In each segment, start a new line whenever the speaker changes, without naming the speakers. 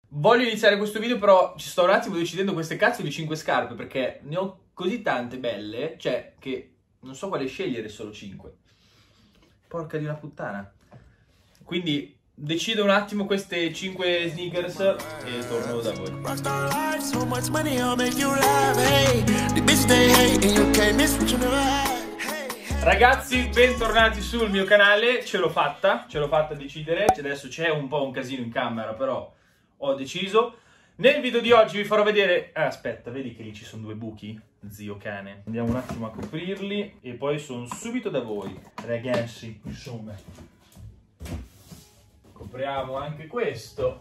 Voglio iniziare questo video, però ci sto un attimo decidendo queste cazzo di 5 scarpe, perché ne ho così tante belle, cioè che non so quale scegliere, solo 5. Porca di una puttana. Quindi decido un attimo queste 5 sneakers e torno da voi. Ragazzi, bentornati sul mio canale. Ce l'ho fatta decidere. Adesso c'è un po' un casino in camera, però ho deciso. Nel video di oggi vi farò vedere... aspetta, vedi che lì ci sono due buchi? Zio cane. Andiamo un attimo a coprirli e poi sono subito da voi. Ragazzi, insomma. Copriamo anche questo.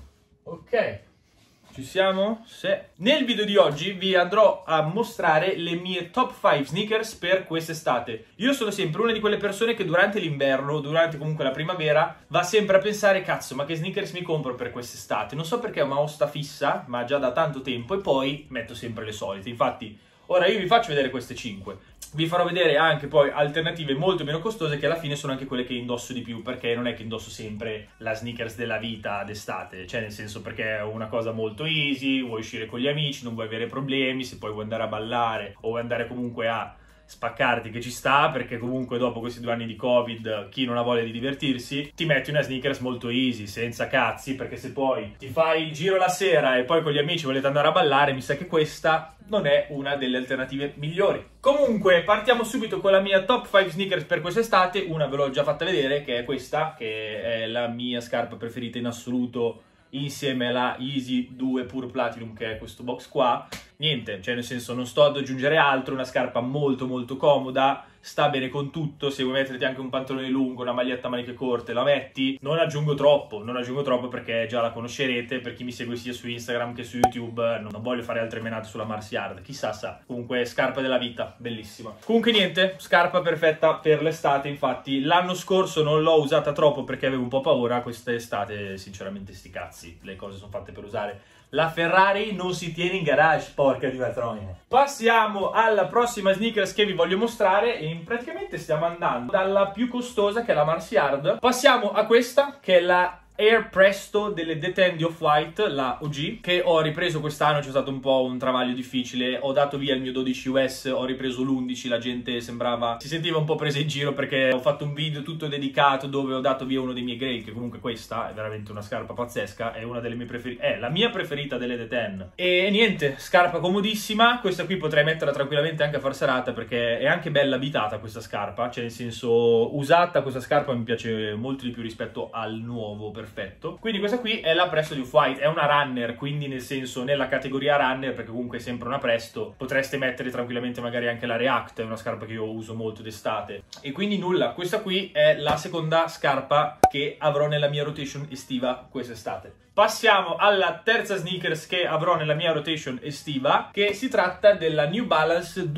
Ok. Ci siamo? Sì. Nel video di oggi vi andrò a mostrare le mie top 5 sneakers per quest'estate. Io sono sempre una di quelle persone che durante l'inverno, durante comunque la primavera, va sempre a pensare, cazzo, ma che sneakers mi compro per quest'estate? Non so perché ho una osta fissa, ma già da tanto tempo, e poi metto sempre le solite. Infatti, ora io vi faccio vedere queste 5. Vi farò vedere anche poi alternative molto meno costose, che alla fine sono anche quelle che indosso di più, perché non è che indosso sempre la sneakers della vita d'estate, cioè nel senso, perché è una cosa molto easy, vuoi uscire con gli amici, non vuoi avere problemi, se poi vuoi andare a ballare o vuoi andare comunque a spaccarti, che ci sta, perché comunque dopo questi 2 anni di Covid chi non ha voglia di divertirsi ti metti una sneakers molto easy, senza cazzi, perché se poi ti fai il giro la sera e poi con gli amici volete andare a ballare, mi sa che questa non è una delle alternative migliori. Comunque partiamo subito con la mia top 5 sneakers per quest'estate. Una ve l'ho già fatta vedere, che è questa, che è la mia scarpa preferita in assoluto, insieme alla Yeezy 2 Pure Platinum, che è questo box qua. Niente, cioè nel senso, non sto ad aggiungere altro, una scarpa molto molto comoda, sta bene con tutto. Se vuoi metterti anche un pantalone lungo, una maglietta a maniche corte, la metti. Non aggiungo troppo perché già la conoscerete. Per chi mi segue sia su Instagram che su YouTube, non voglio fare altre menate sulla Mars Yard, chissà sa. Comunque scarpa della vita, bellissima. Comunque niente, scarpa perfetta per l'estate. Infatti l'anno scorso non l'ho usata troppo perché avevo un po' paura. Quest'estate sinceramente sti cazzi, le cose sono fatte per usare. La Ferrari non si tiene in garage, porca di patronia. Passiamo alla prossima sneakers che vi voglio mostrare, e praticamente stiamo andando dalla più costosa, che è la Mars Yard. Passiamo a questa, che è la Air Presto delle The10 di Off-White, la OG, che ho ripreso quest'anno. C'è stato un po' un travaglio difficile, ho dato via il mio 12 US, ho ripreso l'11, la gente si sentiva un po' presa in giro perché ho fatto un video tutto dedicato dove ho dato via uno dei miei Grail, che comunque questa è veramente una scarpa pazzesca, è una delle mie preferite, è la mia preferita delle The10. E niente, scarpa comodissima, questa qui potrei metterla tranquillamente anche a far serata perché è anche bella abitata questa scarpa, cioè nel senso, usata questa scarpa mi piace molto di più rispetto al nuovo perfetto. Quindi questa qui è la Presto di Off-White, è una runner, quindi nel senso nella categoria runner, perché comunque è sempre una Presto. Potreste mettere tranquillamente magari anche la React, è una scarpa che io uso molto d'estate. E quindi nulla, questa qui è la seconda scarpa che avrò nella mia rotation estiva quest'estate. Passiamo alla terza sneakers che avrò nella mia rotation estiva, che si tratta della New Balance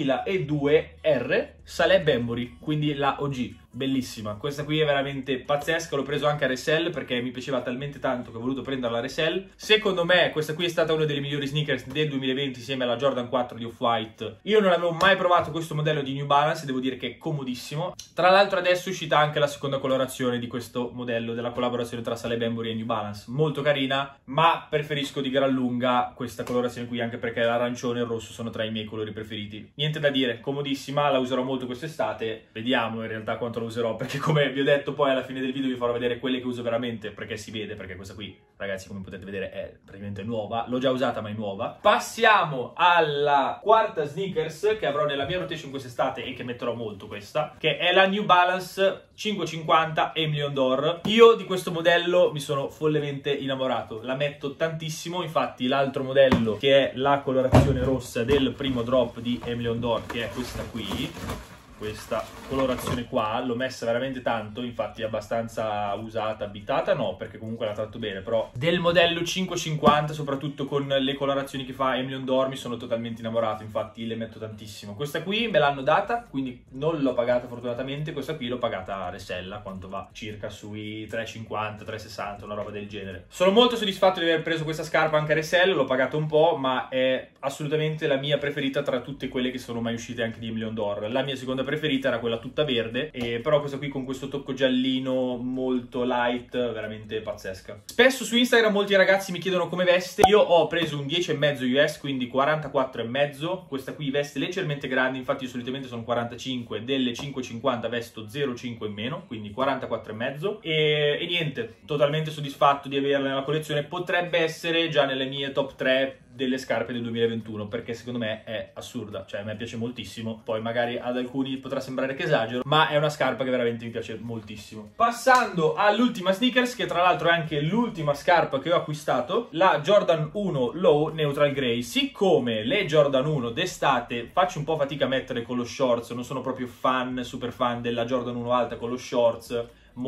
2002R Saleh Benbury, quindi la OG. Bellissima, questa qui è veramente pazzesca. L'ho preso anche a resell perché mi piaceva talmente tanto che ho voluto prenderla a resell. Secondo me questa qui è stata una delle migliori sneakers del 2020 insieme alla Jordan 4 di Off-White. Io non avevo mai provato questo modello di New Balance e devo dire che è comodissimo. Tra l'altro adesso è uscita anche la seconda colorazione di questo modello, della collaborazione tra Saleh Benbury e New Balance. Molto carina, ma preferisco di gran lunga questa colorazione qui, anche perché l'arancione e il rosso sono tra i miei colori preferiti. Niente da dire, comodissima, la userò molto quest'estate. Vediamo in realtà quanto la userò, perché come vi ho detto poi alla fine del video vi farò vedere quelle che uso veramente, perché si vede, perché questa qui ragazzi come potete vedere è praticamente nuova, l'ho già usata ma è nuova. Passiamo alla quarta sneakers che avrò nella mia rotation quest'estate e che metterò molto, questa, che è la New Balance 550 Emilion d'Or. Io di questo modello mi sono follemente innamorato, la metto tantissimo. Infatti l'altro modello, che è la colorazione rossa del primo drop di Emilion d'Or, che è questa qui, questa colorazione qua, l'ho messa veramente tanto, infatti è abbastanza usata, abitata no, perché comunque la tratto bene, però del modello 550, soprattutto con le colorazioni che fa Emilion d'Or, mi sono totalmente innamorato, infatti le metto tantissimo. Questa qui me l'hanno data, quindi non l'ho pagata fortunatamente, questa qui l'ho pagata a resella, quanto va? Circa sui 3,50, 3,60, una roba del genere. Sono molto soddisfatto di aver preso questa scarpa anche a resell, l'ho pagata un po', ma è assolutamente la mia preferita tra tutte quelle che sono mai uscite anche di Emilion d'Or. La mia seconda preferita preferita era quella tutta verde, però questa qui con questo tocco giallino molto light, veramente pazzesca. Spesso su Instagram molti ragazzi mi chiedono come veste. Io ho preso un 10,5 US, quindi 44,5. Questa qui veste leggermente grande, infatti io solitamente sono 45, delle 5,50 vesto 0,5 in meno, quindi 44,5. E niente, totalmente soddisfatto di averla nella collezione. Potrebbe essere già nelle mie top 3 delle scarpe del 2021, perché secondo me è assurda, cioè a me piace moltissimo. Poi magari ad alcuni potrà sembrare che esagero, ma è una scarpa che veramente mi piace moltissimo. Passando all'ultima sneakers, che tra l'altro è anche l'ultima scarpa che ho acquistato, la Jordan 1 Low Neutral Grey. Siccome le Jordan 1 d'estate faccio un po' fatica a mettere con lo shorts, non sono proprio super fan della Jordan 1 alta con lo shorts,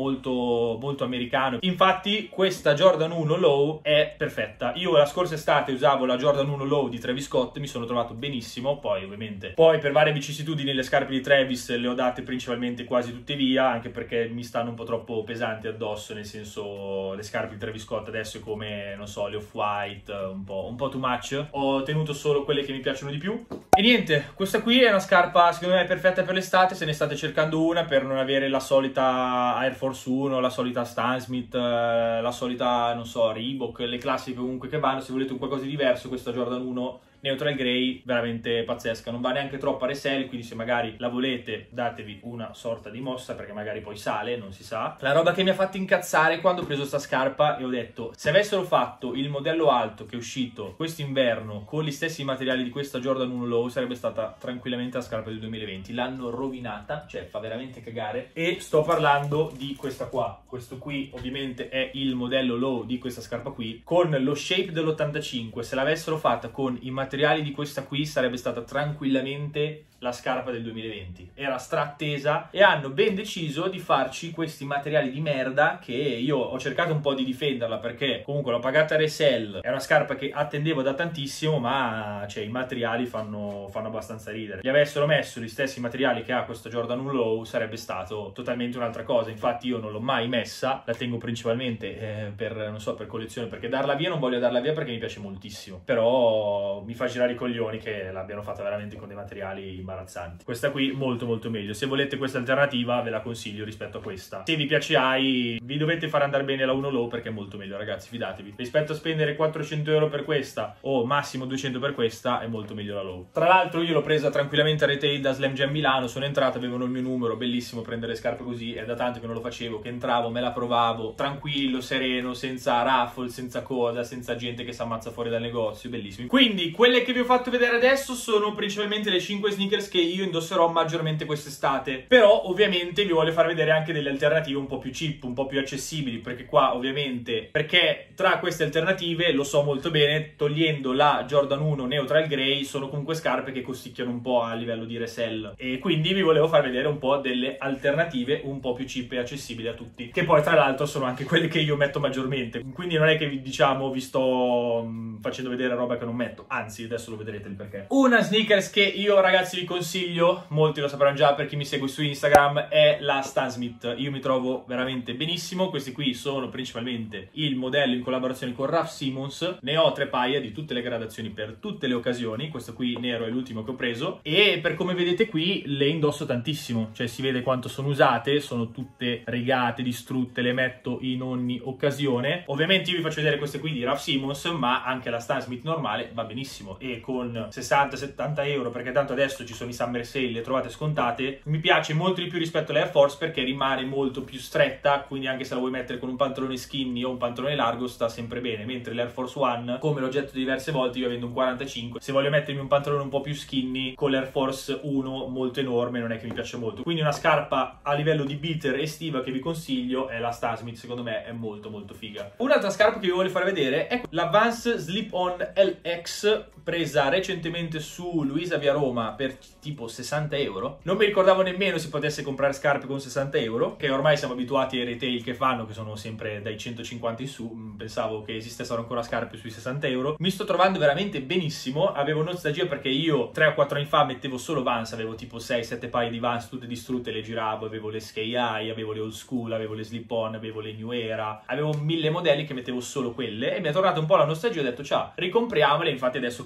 molto americano. Infatti questa Jordan 1 Low è perfetta. Io la scorsa estate usavo la Jordan 1 Low di Travis Scott, mi sono trovato benissimo. Poi ovviamente per varie vicissitudini le scarpe di Travis le ho date principalmente quasi tutte via, anche perché mi stanno un po' troppo pesanti addosso, nel senso le scarpe di Travis Scott adesso è come, non so, le Off-White, un po' too much. Ho tenuto solo quelle che mi piacciono di più. E niente, questa qui è una scarpa secondo me perfetta per l'estate, se ne state cercando una per non avere la solita Air Force 1, la solita Stan Smith, la solita, non so, Reebok, le classiche comunque che vanno. Se volete un qualcosa di diverso, questa Jordan 1 Neutral Grey veramente pazzesca, non va neanche troppo a resell, quindi se magari la volete datevi una sorta di mossa, perché magari poi sale, non si sa. La roba che mi ha fatto incazzare quando ho preso sta scarpa e ho detto, se avessero fatto il modello alto che è uscito quest'inverno con gli stessi materiali di questa Jordan 1 Low, sarebbe stata tranquillamente la scarpa del 2020. L'hanno rovinata, cioè fa veramente cagare. E sto parlando di questa qua. Questo qui ovviamente è il modello Low di questa scarpa qui, con lo shape dell'85. Se l'avessero fatta con i materiali di questa qui sarebbe stata tranquillamente la scarpa del 2020. Era strattesa e hanno ben deciso di farci questi materiali di merda, che io ho cercato un po' di difenderla perché comunque l'ho pagata a resell, è una scarpa che attendevo da tantissimo, ma cioè i materiali fanno abbastanza ridere. Gli avessero messo gli stessi materiali che ha questa Jordan 1 Low sarebbe stato totalmente un'altra cosa. Infatti io non l'ho mai messa, la tengo principalmente per, non so, per collezione, perché darla via non voglio darla via perché mi piace moltissimo, però mi fa girare i coglioni che l'abbiano fatta veramente con dei materiali imbarazzanti. Questa qui molto meglio. Se volete questa alternativa ve la consiglio rispetto a questa. Se vi piace AI vi dovete far andare bene la 1 Low, perché è molto meglio, ragazzi, fidatevi. Rispetto a spendere 400 euro per questa o massimo 200 per questa, è molto meglio la Low. Tra l'altro io l'ho presa tranquillamente a retail da Slam Jam Milano, sono entrato, avevano il mio numero, bellissimo prendere le scarpe così, è da tanto che non lo facevo, che entravo, me la provavo, tranquillo, sereno, senza raffle, senza coda, senza gente che si ammazza fuori dal negozio, bellissimo. Quindi quelle che vi ho fatto vedere adesso sono principalmente le 5 sneakers che io indosserò maggiormente quest'estate, però ovviamente vi voglio far vedere anche delle alternative un po' più cheap, un po' più accessibili, perché qua ovviamente, perché tra queste alternative, lo so molto bene, togliendo la Jordan 1 Neutral Grey, sono comunque scarpe che costicchiano un po' a livello di resell, e quindi vi volevo far vedere un po' delle alternative un po' più cheap e accessibili a tutti, che poi tra l'altro sono anche quelle che io metto maggiormente, quindi non è che diciamo vi sto facendo vedere roba che non metto, anzi adesso lo vedrete il perché. Una sneakers che io, ragazzi, vi consiglio, molti lo sapranno già per chi mi segue su Instagram, è la Stan Smith. Io mi trovo veramente benissimo. Questi qui sono principalmente il modello in collaborazione con Raf Simons, ne ho 3 paia di tutte le gradazioni per tutte le occasioni. Questo qui nero è l'ultimo che ho preso e per come vedete qui le indosso tantissimo, cioè si vede quanto sono usate, sono tutte rigate, distrutte, le metto in ogni occasione. Ovviamente io vi faccio vedere queste qui di Raf Simons, ma anche la Stan Smith normale va benissimo, e con 60-70 euro, perché tanto adesso ci sono i summer sale, le trovate scontate, mi piace molto di più rispetto alle Air Force perché rimane molto più stretta, quindi anche se la vuoi mettere con un pantalone skinny o un pantalone largo sta sempre bene, mentre l'Air Force One, come l'ho detto diverse volte, io avendo un 45, se voglio mettermi un pantalone un po' più skinny con l'Air Force 1 molto enorme non è che mi piace molto. Quindi una scarpa a livello di beater estiva che vi consiglio è la Stan Smith, secondo me è molto figa. Un'altra scarpa che vi voglio far vedere è la Vans Slip-On LX, presa recentemente su Luisa via Roma per tipo 60 euro. Non mi ricordavo nemmeno si potesse comprare scarpe con 60 euro, che ormai siamo abituati ai retail che fanno, che sono sempre dai 150 in su. Pensavo che esistessero ancora scarpe sui 60 euro. Mi sto trovando veramente benissimo. Avevo nostalgia perché io 3 o 4 anni fa mettevo solo Vans, avevo tipo 6-7 paia di Vans tutte distrutte, le giravo, avevo le Sky High, avevo le Old School, avevo le Slip-On, avevo le New Era, avevo 1000 modelli che mettevo solo quelle, e mi è tornata un po' la nostalgia, ho detto ciao, ricompriamole. Infatti adesso capisco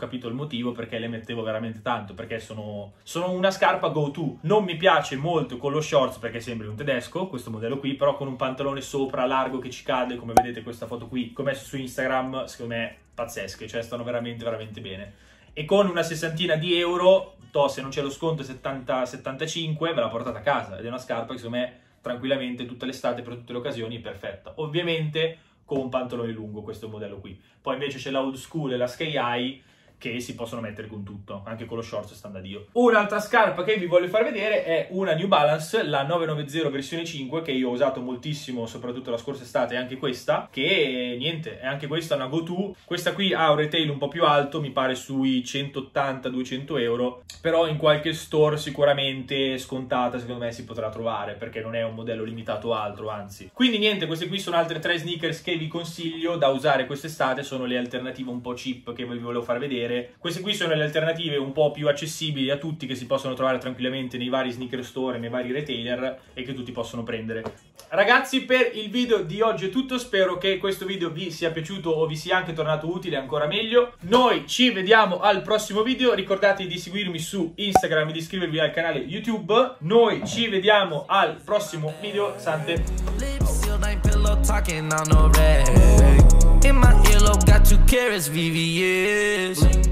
capito il motivo perché le mettevo veramente tanto, perché sono una scarpa go to. Non mi piace molto con lo shorts perché sembri un tedesco, questo modello qui, però con un pantalone sopra largo che ci cade, come vedete questa foto qui che ho messo su Instagram, secondo me pazzesche, cioè stanno veramente veramente bene. E con una sessantina di euro, se non c'è lo sconto 70-75, ve la portate a casa, ed è una scarpa che secondo me tranquillamente tutta l'estate, per tutte le occasioni, è perfetta. Ovviamente con un pantalone lungo, questo è il modello qui. Poi invece c'è la Old School e la Sky High, che si possono mettere con tutto, anche con lo shorts sta da Dio. Un'altra scarpa che vi voglio far vedere è una New Balance, la 990 versione 5, che io ho usato moltissimo, soprattutto la scorsa estate, e anche questa, che niente, è anche questa una go-to. Questa qui ha un retail un po' più alto, mi pare sui 180-200 euro, però in qualche store sicuramente scontata, secondo me si potrà trovare, perché non è un modello limitato a altro, anzi. Quindi niente, queste qui sono altre 3 sneakers che vi consiglio da usare quest'estate, sono le alternative un po' cheap che vi volevo far vedere. Queste qui sono le alternative un po' più accessibili a tutti, che si possono trovare tranquillamente nei vari sneaker store, nei vari retailer, e che tutti possono prendere. Ragazzi, per il video di oggi è tutto, spero che questo video vi sia piaciuto o vi sia anche tornato utile, ancora meglio. Noi ci vediamo al prossimo video, ricordate di seguirmi su Instagram e di iscrivervi al canale YouTube. Noi ci vediamo al prossimo video, Sante.
In my earlobe got 2 carats, VVS.